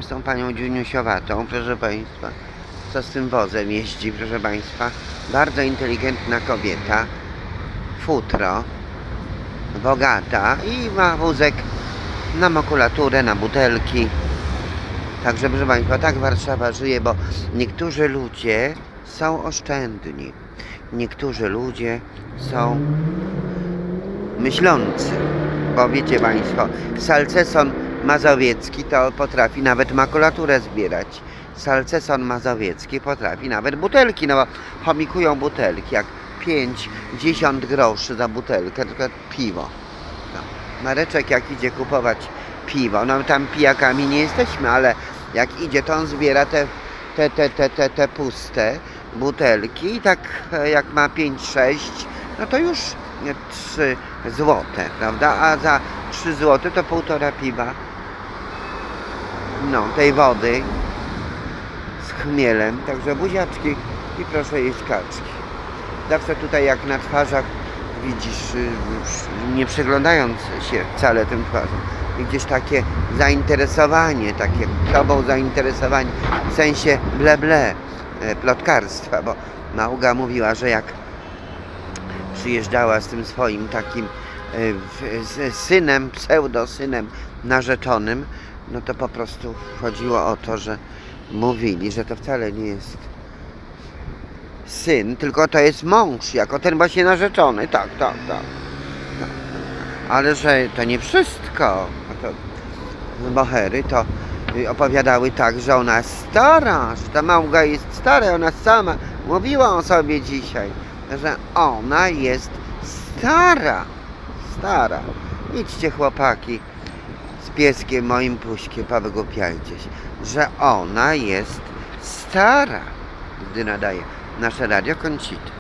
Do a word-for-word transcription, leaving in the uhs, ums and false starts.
z tą panią Dziuniusiowatą, proszę Państwa, co z tym wozem jeździ, proszę Państwa. Bardzo inteligentna kobieta, futro, bogata i ma wózek na makulaturę, na butelki. Także, proszę Państwa, tak Warszawa żyje, bo niektórzy ludzie są oszczędni. Niektórzy ludzie są myślący. Bo wiecie Państwo, salceson mazowiecki to potrafi nawet makulaturę zbierać. Salceson mazowiecki potrafi nawet butelki, no bo chomikują butelki, jak pięć dziesięć groszy za butelkę, tylko piwo. No. Mareczek jak idzie kupować piwo, no tam pijakami nie jesteśmy, ale jak idzie, to on zbiera te, te, te, te, te, te puste butelki i tak jak ma pięć sześć, no to już trzy złote, prawda? A za trzy złote to półtora piwa. No, tej wody z chmielem, także buziaczki i proszę jeść kaczki. Zawsze tutaj jak na twarzach widzisz, nie przyglądając się wcale tym twarzom, gdzieś takie zainteresowanie, takie tobą zainteresowanie, w sensie ble ble, plotkarstwa, bo Małga mówiła, że jak przyjeżdżała z tym swoim takim z synem, pseudosynem narzeczonym, no to po prostu chodziło o to, że mówili, że to wcale nie jest syn, tylko to jest mąż, jako ten właśnie narzeczony, tak, tak, tak. tak. Ale że to nie wszystko. A to bohery to opowiadały tak, że ona jest stara, że ta Małga jest stara, ona sama mówiła o sobie dzisiaj, że ona jest stara, stara. Idźcie chłopaki z pieskiem moim puśkiem, powygłupiajcie się, że ona jest stara, gdy nadaje nasze Radio Koncita.